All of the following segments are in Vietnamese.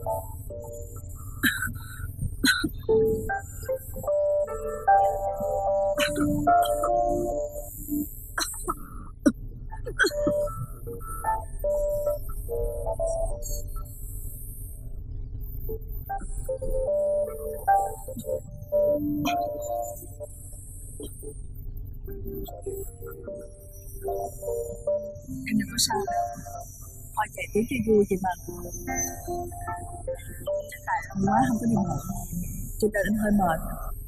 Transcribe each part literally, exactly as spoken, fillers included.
Em đừng có sao đâu. Thôi chạy tí cho vui vậy mà. Chắc tại lâu quá không có đi bộ, cho nên anh hơi mệt.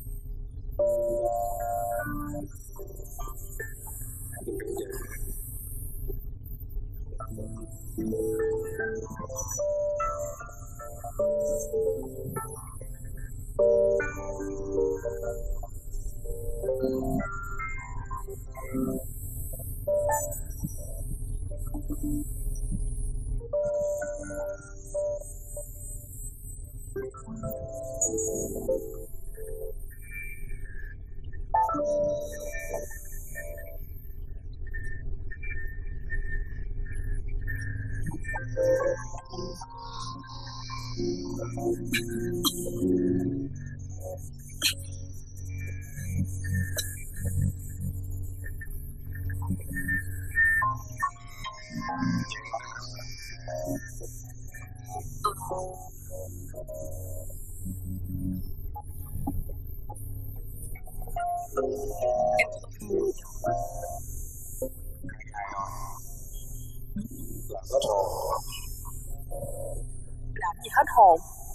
Làm gì hết hồn?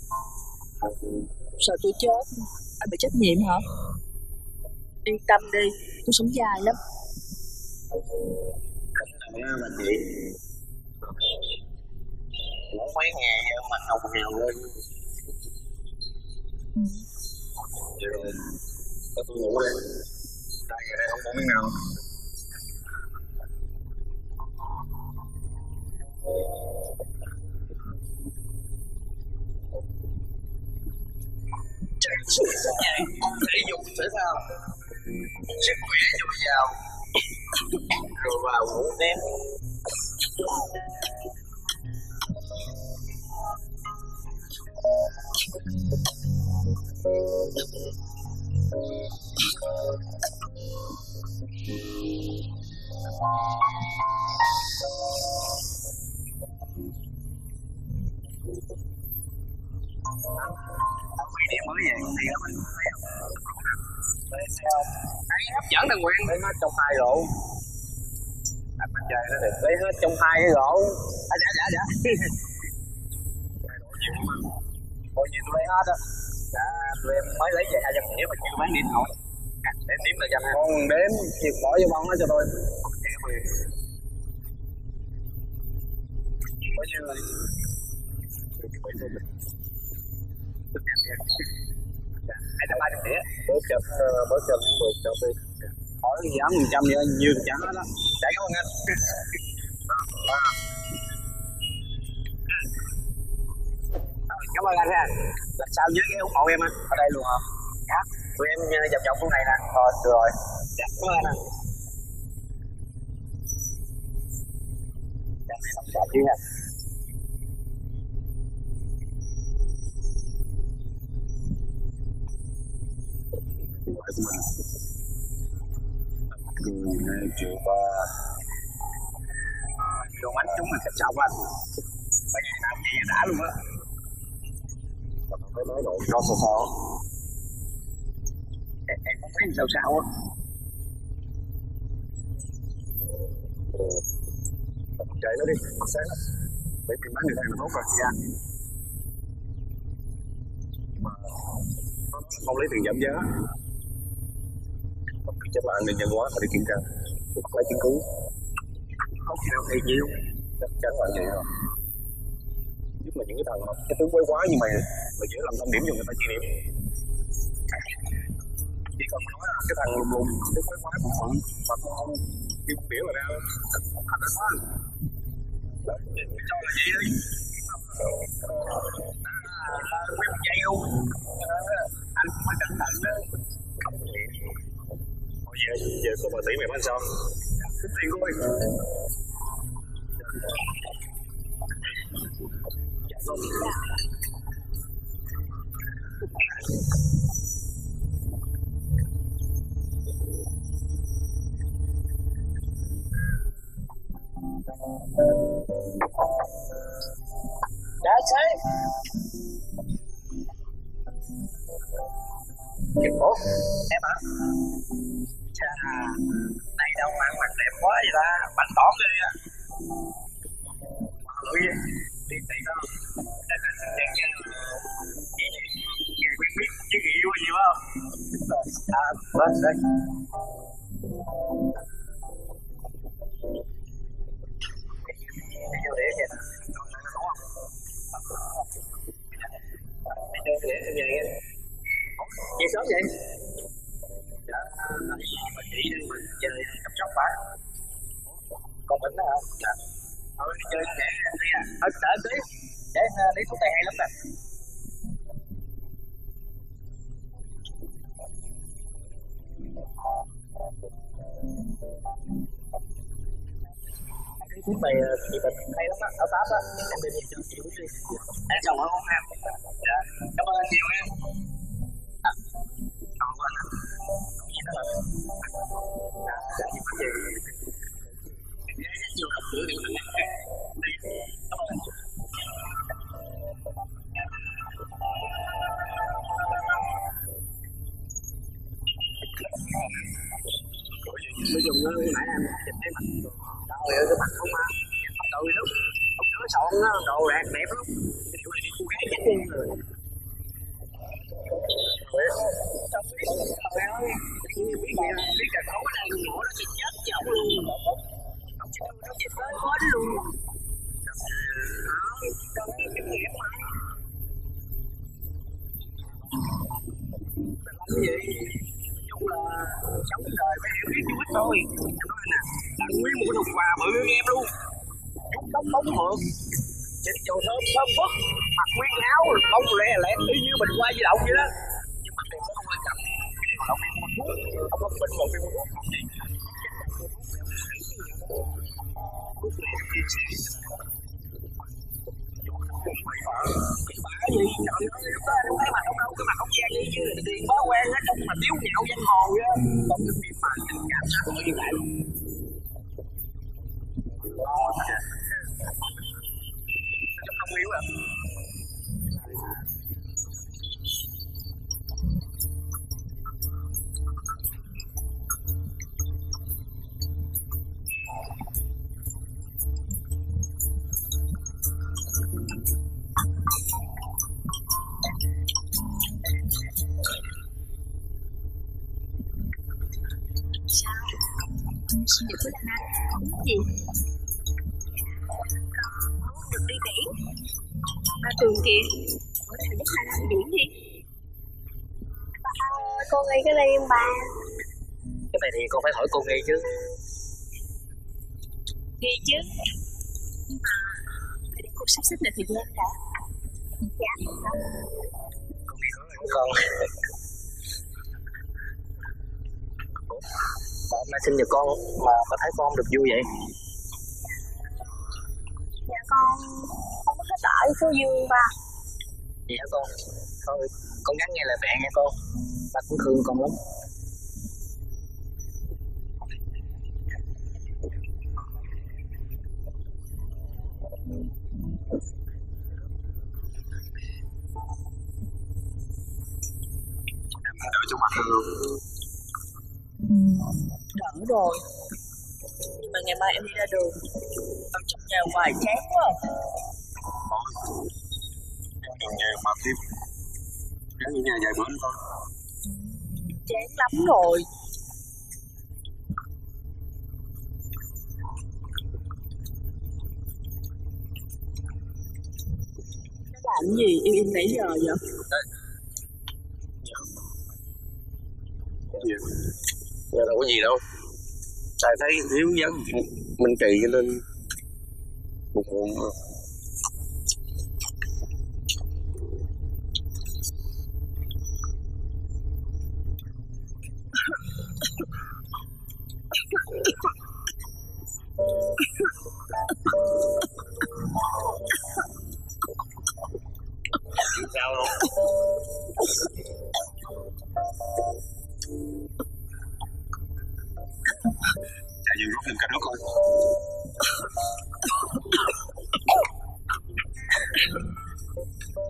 Sợ tôi chết, anh bị trách nhiệm hả? Yên tâm đi, tôi sống dài lắm. Cẩn thận bà chị. Ngủ mấy ngày mặt hồng hào lên. Vậy rồi, tôi ngủ đây. Tại ngày đây không có miếng nào. Chạy suốt chạy, thể dục thể thao, sức khỏe dồi dào, rồi vào ngủ tiếp. Điểm mới về công ty đó mình thấy không? Thấy hấp dẫn thằng Quyền. Lấy hết trong hai rổ. Anh bên chơi nó thì lấy hết trong hai cái rổ. À dạ dạ dạ. Hai rổ nhiều mà. Coi như tôi lấy hết á. Dạ tụi em mới lấy về hai trăm đĩa mà chưa bán điện thoại. Đếm điểm là trăm. Con đếm chịu bỏ vô bông đó cho tôi. Chạy cái Quyền. Coi như là hai trăm ba mươi đĩa. Bớt chậm, bớt chậm mười chậm đi. Hỏi giảm một trăm vậy, nhiều chẳng hết đó. Chạy cảm ơn anh. Cảm ơn anh ha. Làm sao nhớ cái ủng hộ em anh ở đây luôn hả? Dạ. Tụi em vòng vòng khu này nè. Rồi, được rồi. Dạ, cảm ơn anh anh. Dạ, xong chào chứ nha. Ngoại của mình mười hai triệu ba. Đồ bánh chúng mình khách sạn anh. Bây giờ làm gì đã luôn á. Phải nói độ cho sao sao. Em, em không thấy sao sao á. Chạy nó đi, sáng lắm. Bởi vì bán người ta là tốt rồi. Dạ. Mà không lấy tiền giảm giá. Chắc là an ninh văn hóa phải đi kiểm tra, bắt lấy chứng cứ. Không khi nào thiệt nhiều, chắc chắn là vậy rồi. Nhất là những cái thằng cái tướng quấy quá như mày, mày dễ làm tâm điểm cho người ta chỉ điểm. Chỉ cần nói là cái thằng lùng lùng, cái quấy quá bụng bụng, mà không không kêu biểu là ra thành ra quá. Cho là vậy đi. À, quay một giây luôn. Anh cũng phải cẩn thận đó. Giờ, giờ có bà tỷ mày bán sao? Tính tiền của mình. Dạ xe Kiệt Ủa em hả? Chà, này đâu mà mặt đẹp quá vậy ta, bánh tỏn đi à. Lưỡi gì? Đi tỷ đó. Đây là sự đen nha. Vậy vậy, ngày quen biết chứ người yêu gì không? À, vâng, đây. Đi vô để vậy nè. Đúng không? Đi vô để vậy vậy. Về sớm vậy? Dạ, mà chị đi mình chơi chăm sóc bà. Còn mình đó hả? Dạ. Thôi đi chơi để đi à. Thôi đợi em tí. Để lấy thuốc tây hay lắm nè. Cái thuốc này chị bệnh hay lắm á, ở Pháp á. Em đi cho chị uống đi. Em chồng ở uống em. Dạ, cảm ơn anh nhiều em. À, cảm ơn anh. Không gì đó là dạ, dạ, gì mà gì. Rất nhiều độc tử điều này. Đi, cảm ơn anh. Tôi dùng cái nãy em nhìn thấy mặt trời ơi cái mặt không mà mặt tươi lắm, không nhớ sọn á, đồ đẹp đẹp lắm. Cái điều này đi cô gái chết luôn rồi. Sao biết trời ơi, biết gì biết là có cái này nhỏ nó sẽ chết chứ ông luôn. Ông sẽ đưa nó về tới hết luôn. Đó, cái kinh nghiệm mà. Làm gì? Chung là sống đời phải hiểu biết chút ít thôi. Em nói nè, là nguyên một cái thùng quà bự như em luôn. Chút tóc bóng mượt, xịt dầu thơm thơm phức, mặc nguyên áo bông lẹ lẹ y như mình qua di động vậy đó. Nhưng mà tiền nó không quan trọng. Cái điều ông đi mua thuốc, ông có bệnh một đi mua thuốc làm gì? Thuốc này em chia sẻ. Cái bả gì trời ơi, lúc đó em thấy mặt ông đâu, cái mặt ông gian như là tiền bá quen á, trông mà tiếu nhạo danh hồn á. Còn cái phim mà tình cảm xã hội như vậy. Lo nè. Trông không yếu à. Xin được với Đà Nẵng, uống gì? Con uống được đi biển. Ba Tường kìa, bữa nào dắt hai đi biển đi. À, cô nghĩ cái này em ba. Cái này thì con phải hỏi cô Nghi chứ. Nghi chứ. Nhưng mà phải để cô sắp xếp lại thời gian đã. Dạ. Cô Nghi có rồi con. Hôm nay sinh nhật con mà có thấy con được vui vậy? Dạ con không có thích ở phố Dương ba. Vậy hả con? Thôi con gắng nghe lời mẹ nha con. Ba cũng thương con lắm. Em đã đợi trong mặt luôn. Đỡ rồi. Nhưng mà ngày mai em đi ra đường, ở trong nhà hoài chán quá. Thôi, em đừng về mà tiếp. Gắn ở nhà vài bữa nữa thôi. Chán lắm rồi. Nó làm gì im im nãy giờ vậy? Cái gì? Giờ đâu có gì đâu. Tại thấy thiếu vắng Minh Kỳ cho nên buồn buồn. Sao không?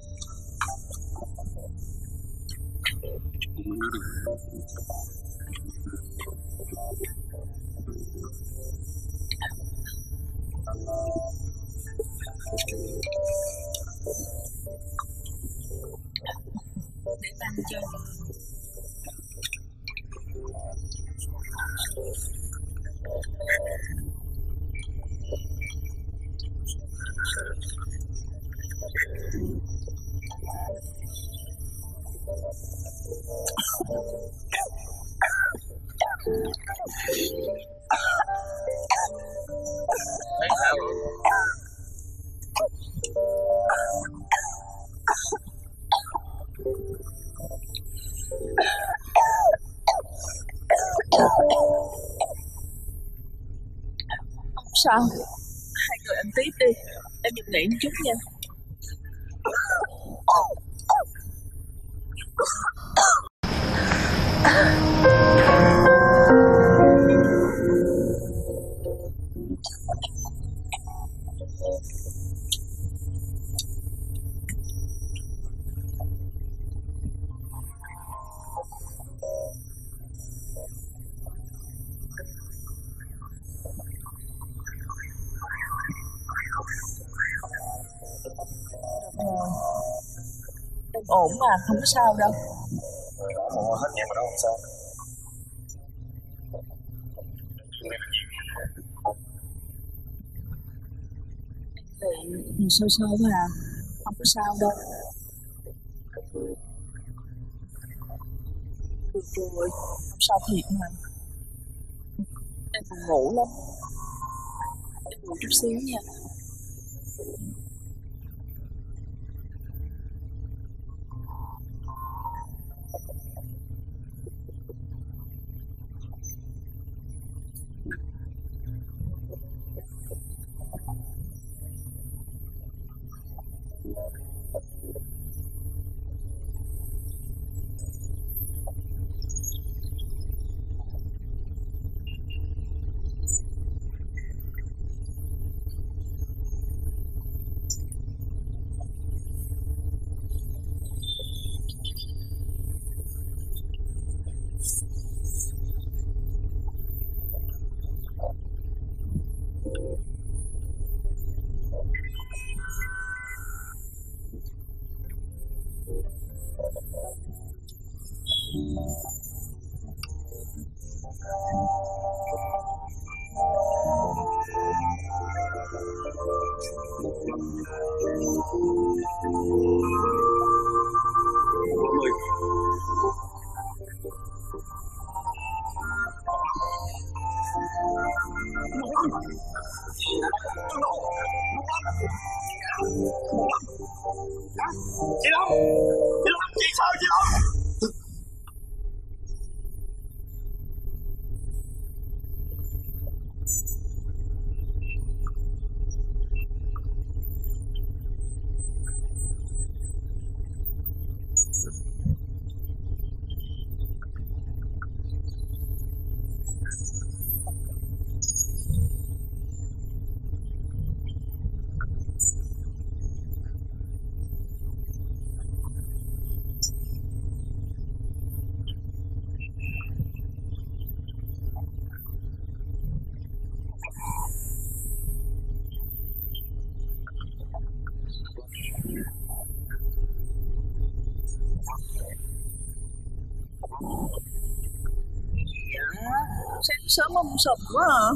Để anh cho. Thấy sao rồi? Không sao. Hai người ăn tiếp đi. Em nhịp nghỉ một chút nha. Em ổn mà, không có sao đâu. Đổ mồ hôi hết nhẹ mà đó không sao. Thì sâu sâu thôi à, không có sao đâu. Được rồi, không sao thiệt mà. Em buồn ngủ lắm. Em ngủ chút xíu nha. Chị Long! Chị Long! Chị sao chị Long? Dạ, sáng sớm ông sụp quá à.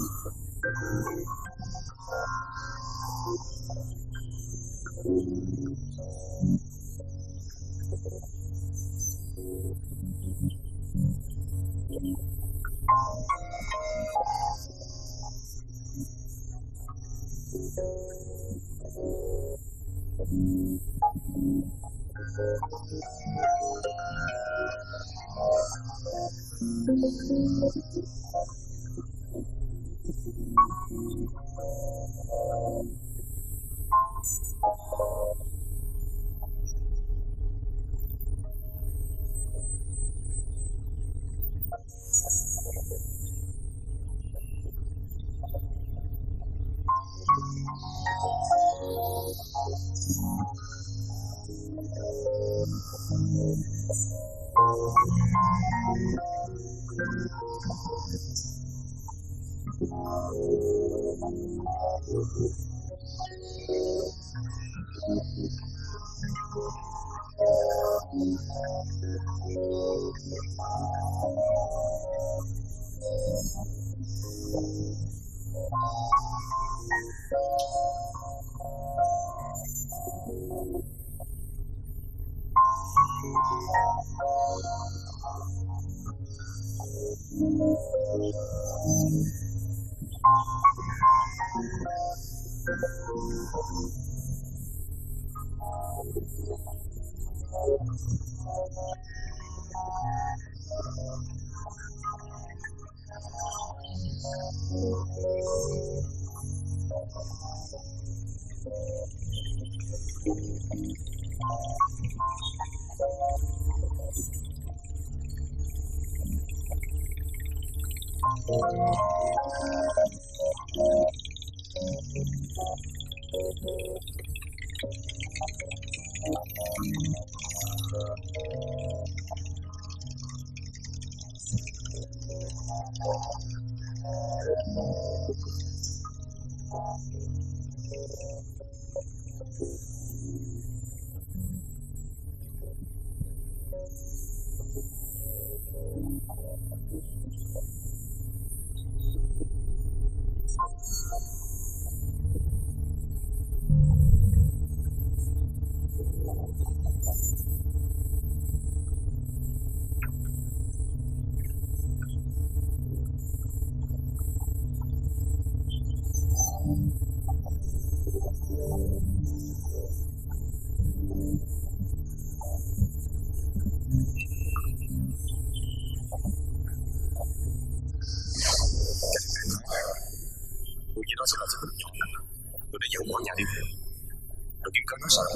Nó sẽ là sự bình chọn. Tôi đã dẫn bỏ nhà đi về. Rồi Kim Cương nói sao?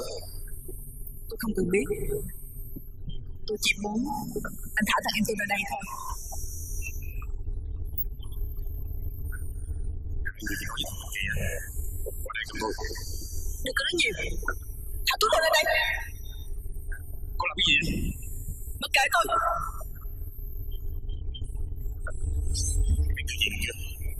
Tôi không cần biết. Tôi chỉ muốn anh thả thằng em tôi ra đây thôi. Người gì nói với thằng kia? Qua đây cùng tôi. Đừng có nói nhiều. Thả tôi ra đây. Cô làm cái gì vậy? Mặc kệ tôi. Biết cái gì chưa?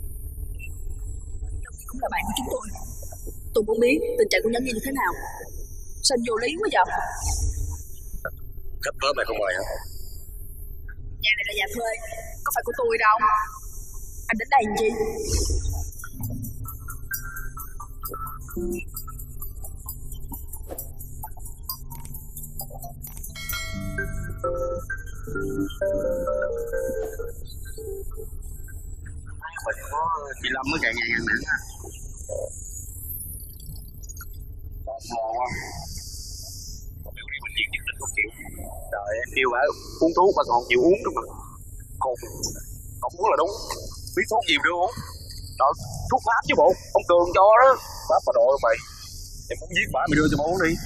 Cũng là bạn của chúng tôi. Tôi muốn biết tình trạng của nhóm như thế nào. Sao anh vô lý quá vậy? Khách tới mày không mời hả? Nhà này là nhà thuê, có phải của tôi đâu. Anh đến đây làm chi? Mình có chị Lâm mới càng ngày càng nặng á. Còn mò quá. Biểu đi bệnh viện nhất định không chịu. Trời em kêu bà uống thuốc mà còn chịu uống nữa mà. Còn Còn uống là đúng. Biết thuốc gì mà đưa uống. Đó, thuốc pháp chứ bộ, ông Cường cho đó. Pháp mà đội mày. Em muốn giết bả mày đưa cho bà uống đi.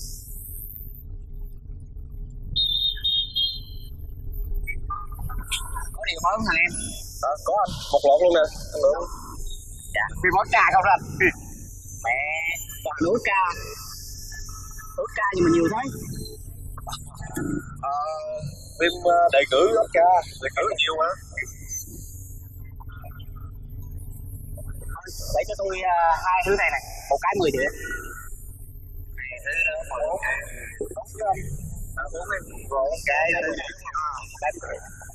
Có điều mới không thằng em? Đó, có anh, một lon luôn nè. Anh nữa. Dạ, phim món ca không đó anh? Mẹ, toàn nấu ca. Nấu ca nhưng mà nhiều thế. À, phim đề cử Oscar, đề cử nhiều mà. Để cho tôi uh, hai thứ này này, một cái mười triệu. Hai thứ đó mười bốn cái. Đúng chứ anh? Đó, bốn cái, bốn cái đó. Cái mười.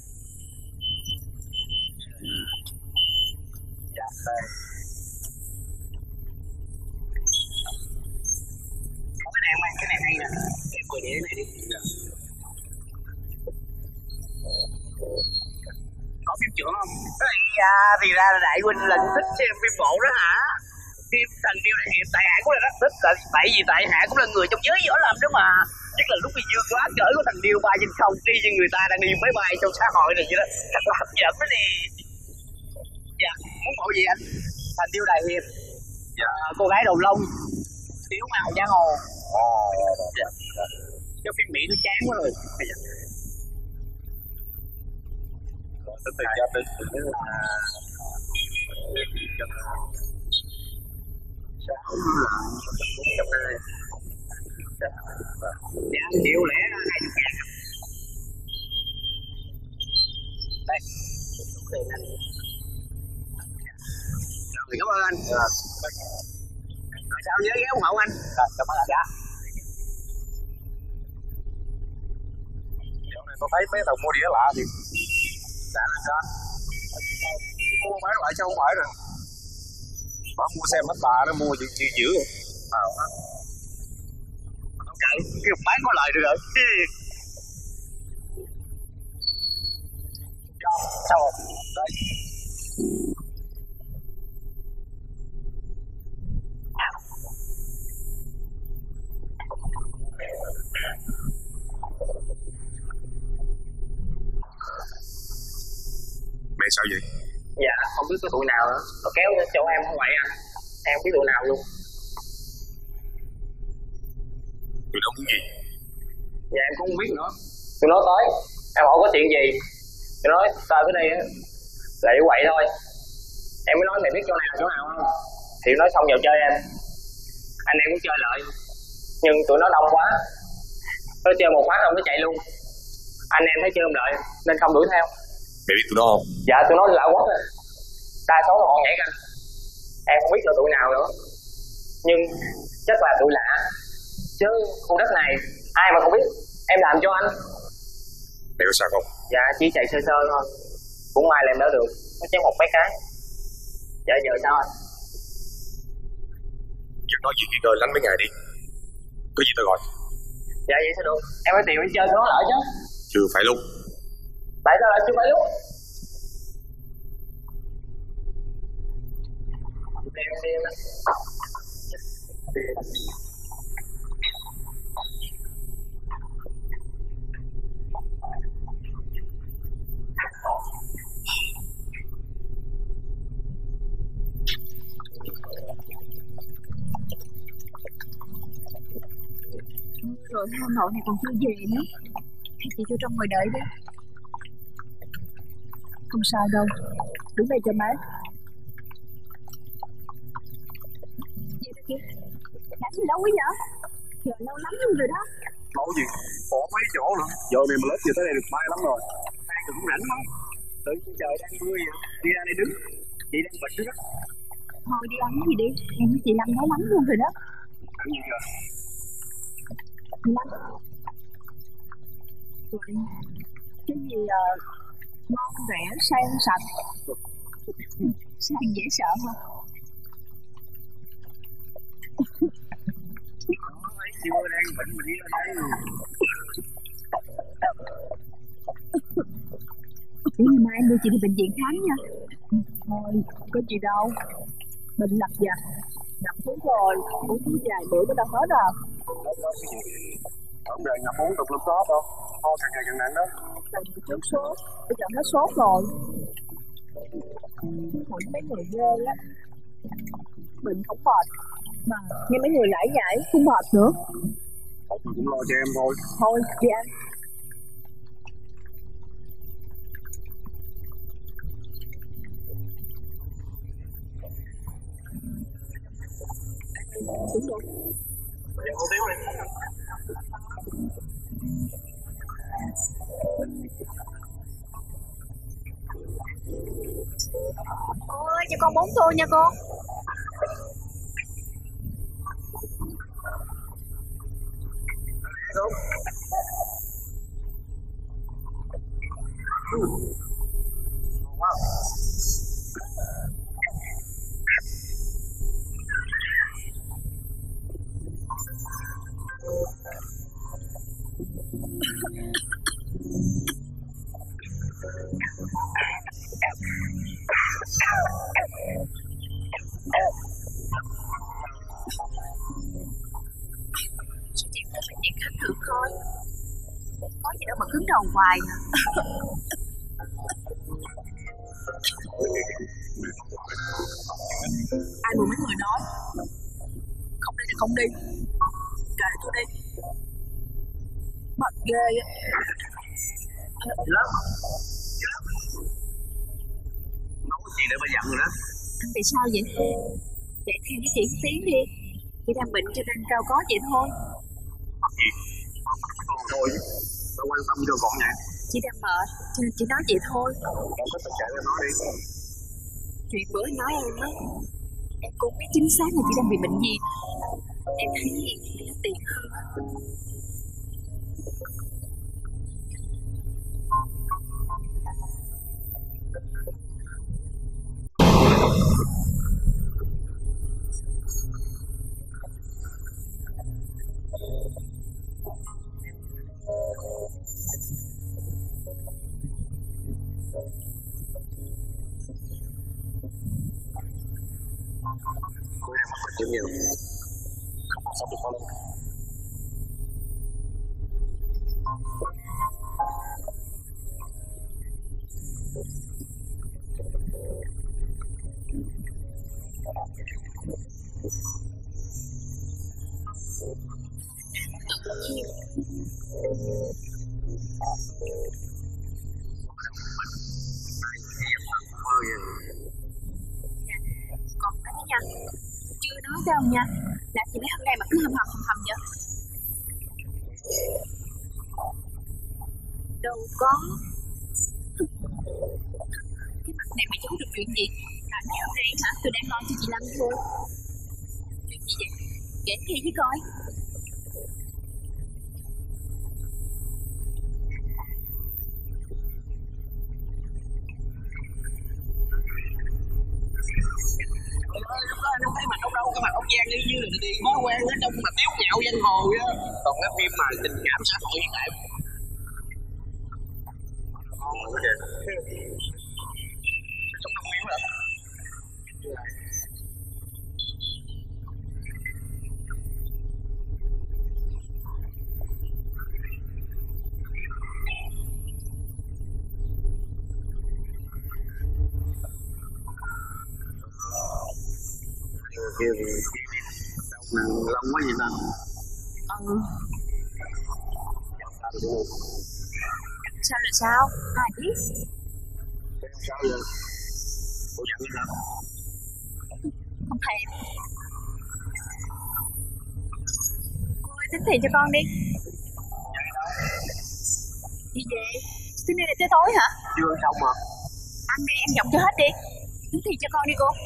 Dạ, đây. Có cái này không anh? Cái này hay nè. Cái mười đĩa này đi. Dạ. Có phim trưởng không? Ây da, thì ra là Đại Huynh là thích xem phim bộ đó hả? Phim Thần Điêu Đại Hiệp tại Hạ cũng là rất thích. Tại vì tại Hạ cũng là người trong giới võ lâm đó mà. Chắc là lúc đi dương quá cỡ của Thần Điêu bay trên không đi với người ta đang đi máy bay trong xã hội này vậy đó. Thật là hấp dẫn đó nè. Dạ, muốn bộ gì anh? Thần Điêu Đại Hiệp. Dạ, cô gái đầu lông. Tiếu màu giang hồ. Ồ, dạ. Cái phim Mỹ nó chán quá rồi. Dạ. Từ từ gia đình Tức là sáu bốn trăm hai Dạ chịu lẻ hai chục ngàn. Đây, tiền anh. Rồi, cảm ơn anh. Rồi, rồi sao nhớ ghé ủng hộ anh. Rồi, cảm ơn anh. Dạ. Dạo này tôi thấy mấy thằng mua đĩa lạ thì Dạ là sao? mua mấy loại sao không phải rồi. Bảo mua xem hết bà nó mua dữ dữ dữ rồi. Ờ. Không cậy, cái bán có lời được rồi. Sao rồi? Đấy. Mày sao vậy? Dạ, không biết cái tụi nào nữa. Nó kéo chỗ em không vậy anh. Em không biết tụi nào luôn. Tụi nó muốn gì? Dạ em cũng không biết nữa. Tụi nó tới, em hỏi có chuyện gì. Tụi nó nói tới cái đây là như vậy thôi. Em mới nói mày biết chỗ này là chỗ nào không? Thì nói xong vào chơi em. Anh em cũng chơi lại. Nhưng tụi nó đông quá. Nó chơi một phát không nó chạy luôn. Anh em thấy chơi không đợi nên không đuổi theo. Mày biết tụi nó không? Dạ tụi nó lạ quá rồi. Đa số là họ nhảy canh. Em không biết là tụi nào nữa. Nhưng chắc là tụi lạ. Chứ khu đất này ai mà không biết. Em làm cho anh. Mày có sao không? Dạ chỉ chạy sơ sơ thôi. Cũng ai làm đỡ được. Nó chém một mấy cái. Dạ giờ sao anh? Giờ nói chuyện nghỉ ngơi lánh mấy ngày đi. Có gì tao gọi. Dạ vậy sao được. Em phải tìm đi chơi tụi nó lại chứ. Chưa phải lúc. Tại sao lại chưa phải lúc? Đem đem á. Rồi Hà Nội này còn chưa về nữa. Chị vô trong ngồi đợi đi. Không sao đâu, đứng đây cho má. Vậy đó kìa. Đã gì đâu quý vợ. Chờ lâu lắm luôn rồi đó. Lâu gì? Bỏ mấy chỗ nữa. Giờ này mà lết về tới đây được may lắm rồi. Ai cũng rảnh lắm. Tự nhiên trời đang mưa vậy. Đi ra đây đứng. Chị đang bịch đó. Thôi đi ăn cái gì đi. Em với chị Lâm nói lắm luôn rồi đó. Ăn gì rồi? Chị Lâm. Rồi cái gì uh, ngon rẻ sang sạch. Sang dễ sợ không? Thấy chưa đang bệnh mình đi ra đây. Để ngày mai em đưa chị đi bệnh viện khám nha. Thôi, có gì đâu. Mình lặt vặt, nằm xuống rồi, uống thuốc vài bữa mới đã hết à. Không về ngập uống tục lum sốt đâu. Thôi càng ngày càng nặng đó. Lần trước sốt, bây giờ hết sốt rồi. Hỏi mấy người ghê á. Bệnh không mệt, mà nghe mấy người lải nhải không mệt nữa. Mình cũng lo cho em thôi. Thôi, đi ăn. Đúng rồi. Dạ hủ tiếu đi. Cô ơi cho con bốn tô nha cô. Đúng. Wow. Chị tìm tới bệnh viện khám thử coi. Có gì đâu mà cứng đầu hoài à. Ai buồn mấy người nói. Không đi thì không đi. Kệ tôi đi. Mệt ghê á. Lắm. Nấu gì để mà giận rồi đó. Anh bị sao vậy? Chạy theo với chị một tiếng đi. Chị đang bệnh cho nên cao có vậy thôi. Gì? quan tâm cho con vậy? Chị đang mệt, cho nên chị nói vậy thôi. Con có tất cả em nói đi. Chuyện bữa nói em á, em cũng biết chính xác là chị đang bị bệnh gì. Em thấy nó tiền hơn. Cô em mắc bệnh nhiều, không có sắp được con đâu. Còn cái nha, chưa nói đâu nha, là chị mấy hôm nay mà cứ hầm hầm hầm hầm vậy. Đâu có. Cái mặt này mà giấu được chuyện gì? À, mấy hôm nay hả, tôi đang lo cho chị Lâm thôi. Chuyện gì vậy? Kể nghe với coi. Nó thấy mặt ông đâu, cái mặt ông Giang y như là đi mới quen ở trong mà tiếu nhạo danh hồ á. Còn cái phim mà tình cảm xã hội hiện đại ngon quá kìa. Sống trong miếng rồi. Kia thì lâu quá vậy ta. Ừ. Sao là sao? Ai biết? Sao vậy? Cô giận gì hả? Không thèm. Cô ơi, tính tiền cho con đi. Gì vậy? Tính đây là tới tối hả? Chưa xong mà. Ăn đi, em dọn cho hết đi. Tính tiền cho con đi cô.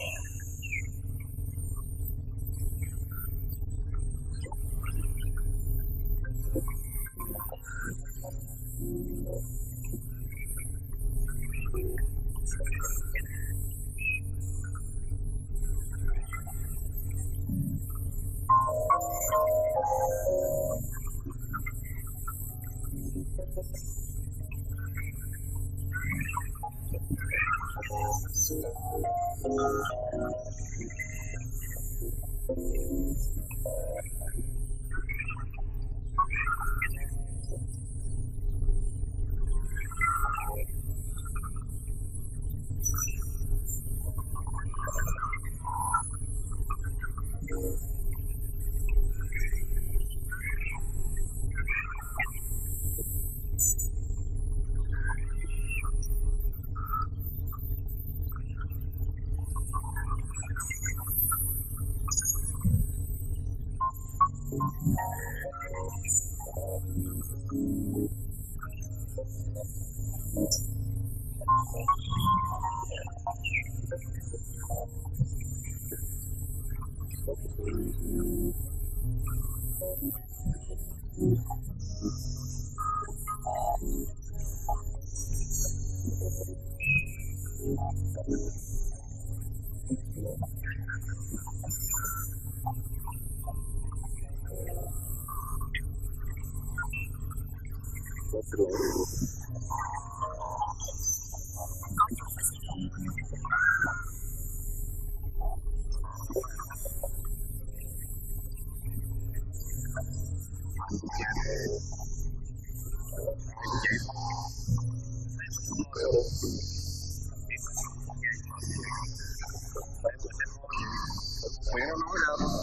Mẹ nó nói ra thôi.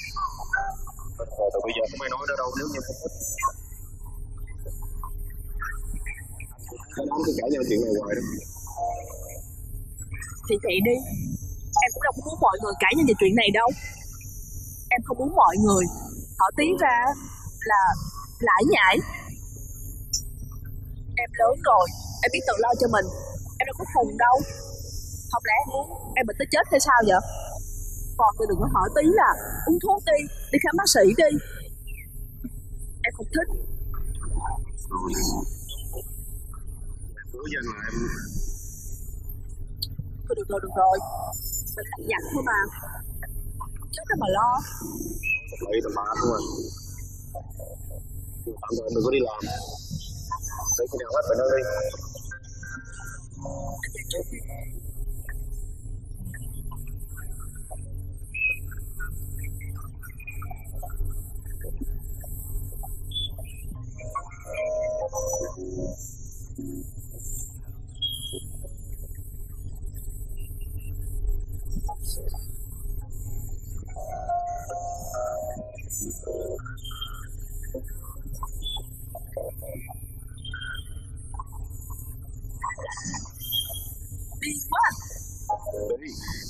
Rồi từ bây giờ không ai nói nữa đâu nếu như không thích. Anh không có cãi nhau chuyện này hoài đâu. Thì vậy đi. Em cũng đâu có muốn mọi người cãi nhau về chuyện này đâu. Em không muốn mọi người họ tiến ra là lải nhải. Lớn rồi, em biết tự lo cho mình. Em đâu có khùng đâu. Không lẽ em muốn em bệnh tới chết hay sao vậy? Còn thì đừng có hỏi tí là uống thuốc đi, đi khám bác sĩ đi. Em không thích. Rồi. Bữa giờ là em... Thôi được rồi, được rồi. Mình lặt vặt thôi mà. Chết đâu mà lo. Lấy tầm ba thôi à. Tạm thời em đừng có đi làm. Tới khi nào hết bệnh ơi đi. Anh về trước đi. Đi quá. Đi.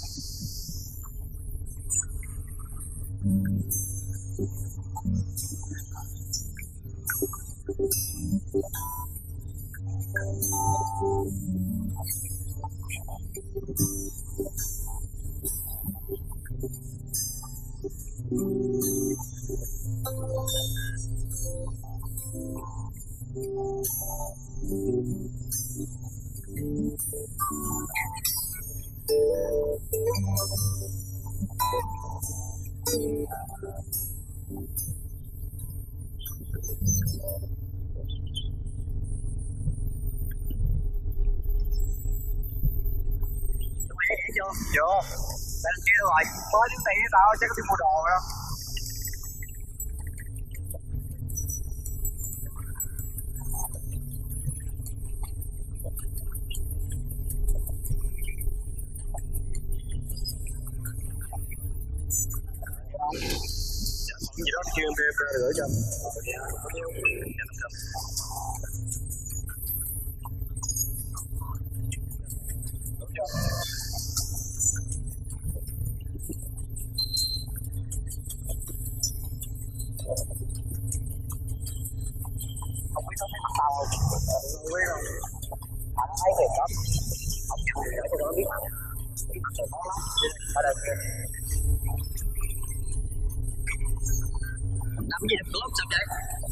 Chưa. Bên kia đâu rồi. Có những tiền với tao chắc có đi mua đồ rồi đó. Gì đó kêu em đem ra gửi cho anh. Không biết có thấy mặt tao không? Không biết đâu. Mà nó thấy thiệt lắm. Không chịu để cho nó biết mặt. Biết mặt rồi khó lắm. Ở đây kia. Làm gì được cửa không? Sao vậy?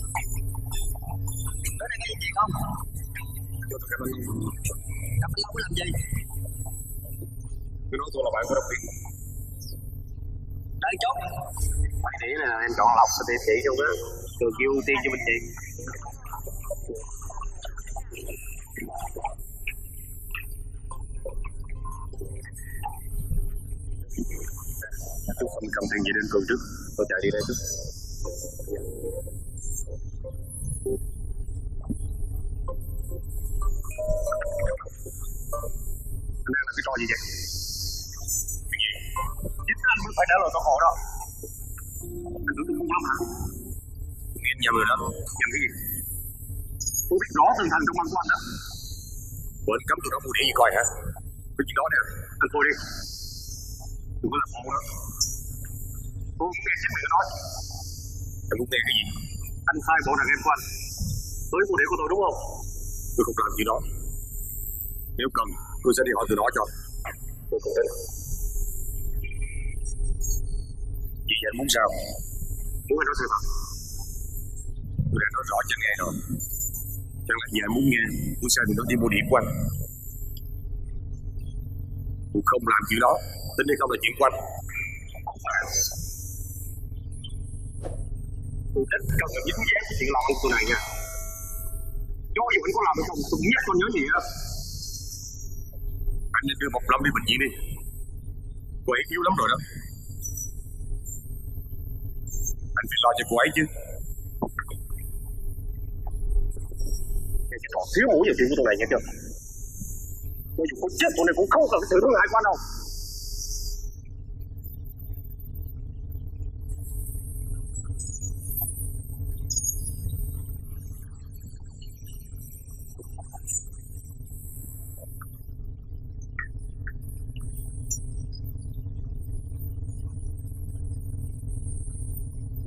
Tới đây có gì chuyện không? Cho tôi cảm ơn. Gặp anh Long có làm gì? Tôi nói tôi là bạn của Đông Việt. Đợi chút. Phải để là em chọn lọc cho chị luôn á. Từ kêu ưu tiên cho mình chị. Chú không cầm thằng gì đến cường trước. Tôi chạy đi đây trước. Anh đang làm cái trò gì vậy? Cái gì? Chính anh mới phải trả lời câu hỏi đó. Anh tưởng tôi không lắm hả? Tôi nghe em nhầm rồi đó. Nhầm cái gì? Tôi biết rõ tinh thần trong băng của anh đó. Bộ anh cấm tụi nó mua đĩa gì coi hả? Cái chuyện đó nè, anh thôi đi. Đừng có làm bộ đó. Tôi không nghe chính miệng nói. Anh muốn nghe cái gì? Anh sai bộ đàn em của anh. Tới mua đĩa của tôi đúng không? Tôi không làm gì đó. Nếu cần, tôi sẽ đi hỏi từ đó cho. Tôi không tin. Vì vậy anh muốn sao? Muốn anh nói sự thật. Tôi đã nói rõ cho anh nghe rồi. Chẳng lẽ vì anh muốn nghe, tôi sai từ đó đi mua điện của anh. Tôi không làm chuyện đó. Tính hay không là chuyện của anh. Không phải. Tôi rất cần là dính dáng cái chuyện lọt tôi này nha. Cho dù anh có làm hay không, tôi nhất con nhớ gì đó. Anh nên đưa Mộc Lâm đi bệnh viện đi. Cô ấy yếu lắm rồi đó. Anh phải lo cho cô ấy chứ. Cái trò thiếu mũi về chuyện của tôi này nghe chưa? Cho dù có chết tôi này cũng không cần sự thương hại của anh đâu.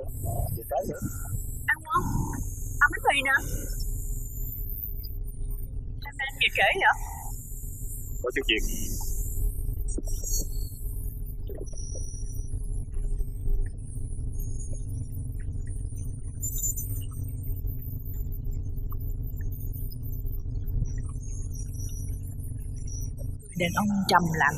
Ăn không? Ăn bánh mì nè. Kể kể vậy? Có chút việc. Đàn ông trầm lặng.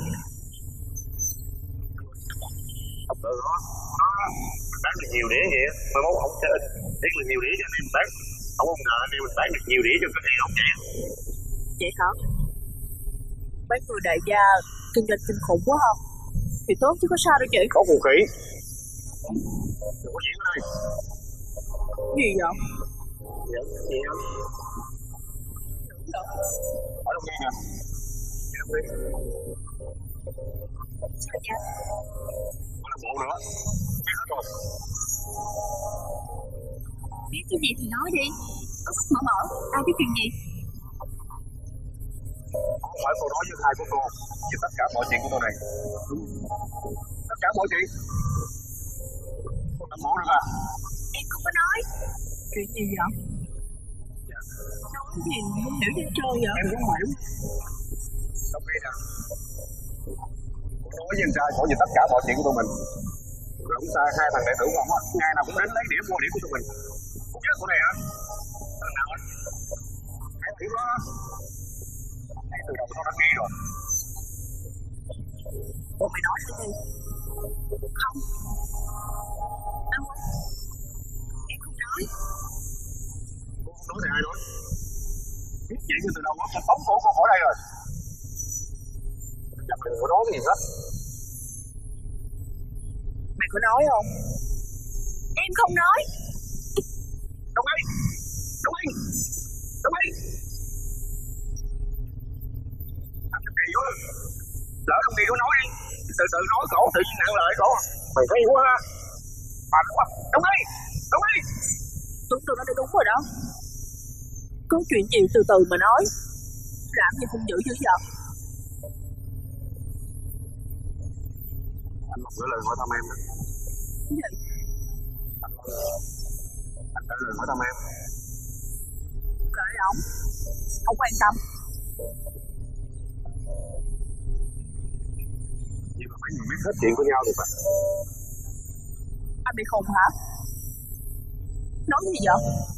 Thật sự đó, nó bán được nhiều đĩa vậy, mà mốt không sẽ biết là nhiều đĩa cho anh em bán. Không có ngờ anh em mình bán được nhiều đĩa cho cái này không vậy? Vậy hả? Mấy người đại gia kinh doanh kinh khủng quá không? Thì tốt chứ có sao đâu chị. Có phù khí. Đừng có diễn ở đây. Gì vậy? Diễn gì không? Ở đâu nghe nè. Sao vậy? Còn là bộ nữa. Biết hết rồi. Biết cái gì thì nói đi. Có bắt mở mở. Ai biết chuyện gì? Không phải cô nói với hai của cô về tất cả mọi chuyện của tôi này. Tất cả mọi chuyện. Cô làm mổ được à? Em không có nói. Chuyện gì vậy? Nói gì không hiểu hết trơn vậy? Em muốn hiểu. Đọc đi nè. Cô nói với anh trai cổ về tất cả mọi chuyện của tụi mình. Rồi không sai hai thằng đệ tử không á, ngày nào cũng đến lấy điểm mua điểm của tụi mình. Cô nhớ cô này hả? Thằng nào á? Hai điểm đó. Ngay từ đầu nó đã ghi rồi. Ủa mày nói cái gì? Không. Đâu? Em không nói. Cô không nói thì ai nói? Biết chuyện từ đầu nó tống cổ cô khỏi đây rồi. Chắc đừng có nói cái gì hết. Mày có nói không? Em không nói. Đông Anh! Đông Anh! Đông Anh! Anh kỳ quá. Lỡ Đông Nghi có nói đi. Từ từ nói cổ, tự nhiên nặng lời cổ. Mày thấy quá ha. Mà đúng không? Đông Anh! Đông Anh! Tuấn tôi nói đúng rồi đó. Có chuyện gì từ từ mà nói. Làm gì không dữ dữ vậy? Anh một gửi lời hỏi thăm em đó. Cái gì? Anh gửi lời hỏi thăm em. Kệ ổng. Ông quan tâm. Nhưng mà mấy người biết hết chuyện của nhau thì phải. Anh bị khùng hả? Nói gì vậy?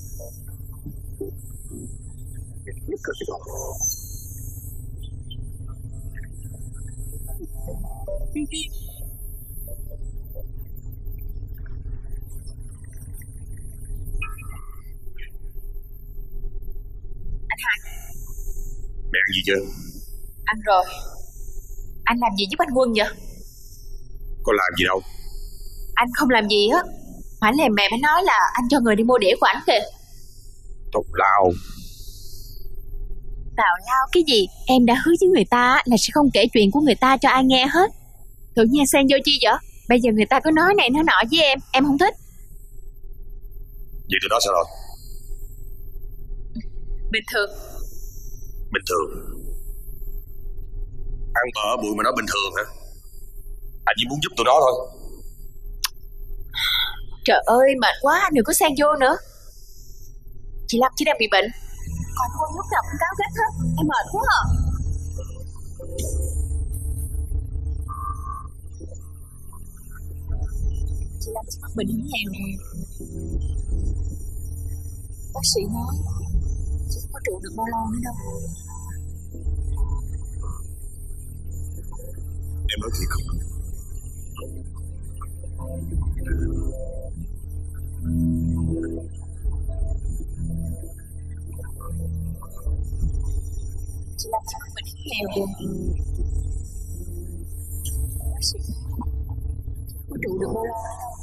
Nhất là cái đó. Đi đi. Anh Hai. Mẹ ăn gì chưa? Ăn rồi. Anh làm gì giúp anh Quân vậy? Có làm gì đâu. Anh không làm gì á. Mà anh lèm mẹ mới nói là anh cho người đi mua đĩa của anh kìa. Tào lao. Tào lao cái gì? Em đã hứa với người ta là sẽ không kể chuyện của người ta cho ai nghe hết. Tự nhiên xen vô chi vậy? Bây giờ người ta cứ nói này nói nọ với em. Em không thích. Vậy từ đó sao rồi? Bình thường. Bình thường. Ăn bợ bụi mà nói bình thường hả? Anh chỉ muốn giúp tụi nó thôi. Trời ơi mệt quá, anh đừng có xen vô nữa. Chị Lâm chỉ đang bị bệnh. Còn Quân lúc nào cũng cáo gắt hết. Em mệt quá à. Chị Lâm chỉ mắc bệnh hiểm nghèo nè. Bác sĩ nói chị không có trụ được bao lâu nữa đâu. Em nói thiệt không? Chị Lâm chỉ mắc bệnh hiểm nghèo nè. Bác sĩ nói chị không có trụ được bao lâu nữa đâu.